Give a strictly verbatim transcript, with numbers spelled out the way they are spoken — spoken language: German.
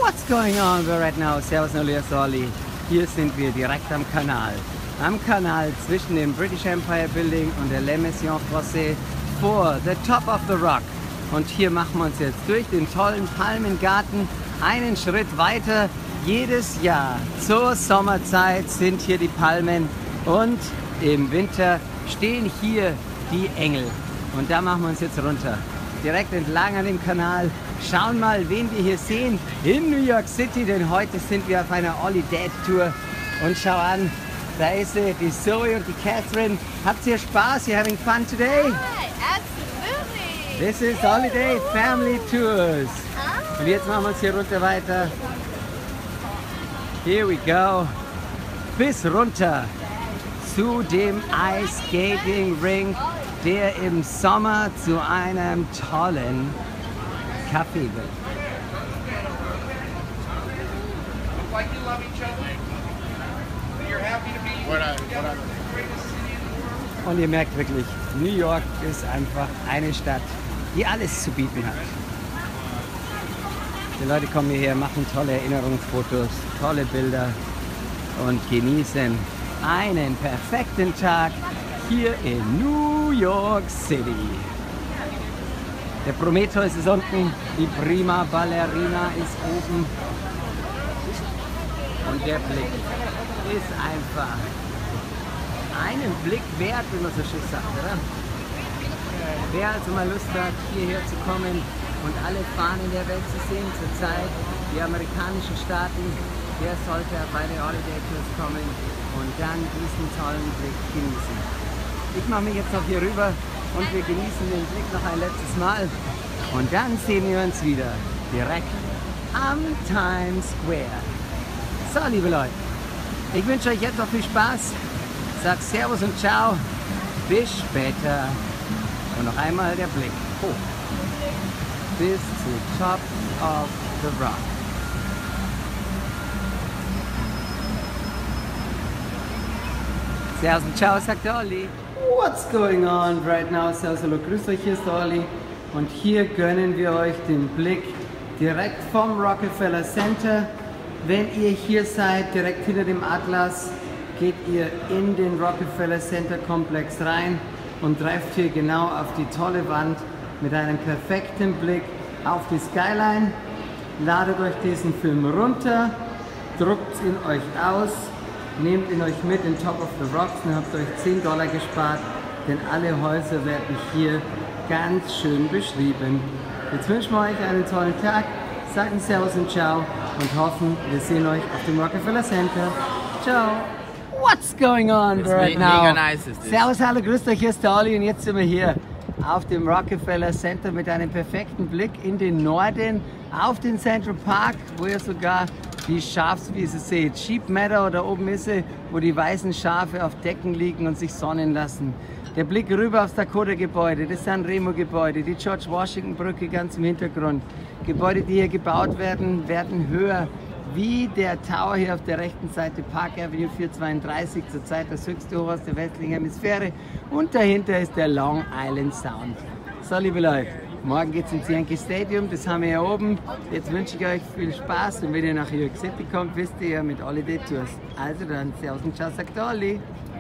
What's going on right now? Servus, Alias Olli. Hier sind wir direkt am Kanal. Am Kanal zwischen dem British Empire Building und der Le Maison Français vor the top of the rock. Und hier machen wir uns jetzt durch den tollen Palmengarten einen Schritt weiter. Jedes Jahr zur Sommerzeit sind hier die Palmen und im Winter stehen hier die Engel. Und da machen wir uns jetzt runter. Direkt entlang an dem Kanal. Schauen mal, wen wir hier sehen in New York City, denn heute sind wir auf einer Olli Dad Tour. Und schau an, da ist sie, die Zoe und die Catherine. Habt ihr Spaß? You having fun today? Hi, absolutely. This is Holiday Family Tours. Und jetzt machen wir uns hier runter weiter. Here we go. Bis runter zu dem Ice Skating Rink, der im Sommer zu einem tollen Café wird. Und ihr merkt wirklich, New York ist einfach eine Stadt, die alles zu bieten hat. Die Leute kommen hierher, machen tolle Erinnerungsfotos, tolle Bilder und genießen einen perfekten Tag hier in New York City. Der Prometheus ist unten, die Prima Ballerina ist oben und der Blick ist einfach einen Blick wert, wie man so schön sagt, oder? Wer also mal Lust hat, hierher zu kommen und alle Fahnen der Welt zu sehen, zurzeit die amerikanischen Staaten, der sollte auf eine Holiday Tours kommen und dann diesen tollen Blick genießen. Ich mache mich jetzt noch hier rüber und wir genießen den Blick noch ein letztes Mal. Und dann sehen wir uns wieder direkt am Times Square. So, liebe Leute, ich wünsche euch jetzt noch viel Spaß. Sag Servus und Ciao. Bis später. Und noch einmal der Blick hoch. Bis zu Top of the Rock. Servus und Ciao, sagt der Olli. What's going on right now? Servus, hallo, grüßt euch, hier ist der Olli. Und hier gönnen wir euch den Blick direkt vom Rockefeller Center. Wenn ihr hier seid, direkt hinter dem Atlas, geht ihr in den Rockefeller Center Komplex rein und trefft hier genau auf die tolle Wand mit einem perfekten Blick auf die Skyline. Ladet euch diesen Film runter, druckt ihn euch aus, nehmt ihn euch mit in Top of the Rocks und habt euch zehn Dollar gespart, denn alle Häuser werden hier ganz schön beschrieben. Jetzt wünschen wir euch einen tollen Tag, sagen Servus und Ciao und hoffen, wir sehen euch auf dem Rockefeller Center. Ciao! What's going on It's right me- now? mega nice is this. Servus, hallo, grüßt euch, hier ist der Olli und jetzt sind wir hier auf dem Rockefeller Center mit einem perfekten Blick in den Norden, auf den Central Park, wo ihr sogar die Schafswiese seht. Sheep Meadow, da oben ist sie, wo die weißen Schafe auf Decken liegen und sich sonnen lassen. Der Blick rüber aufs Dakota-Gebäude, das San Remo-Gebäude, die George Washington-Brücke ganz im Hintergrund. Gebäude, die hier gebaut werden, werden höher, wie der Tower hier auf der rechten Seite, Park Avenue vierhundertzweiunddreißig, zurzeit das höchste Hochhaus der westlichen Hemisphäre. Und dahinter ist der Long Island Sound. So, liebe Leute, morgen geht es ins Yankee Stadium, das haben wir hier oben. Jetzt wünsche ich euch viel Spaß und wenn ihr nach New York City kommt, wisst ihr ja mit Holiday Tours. Also dann, Servus und Ciao, sagt der Olli.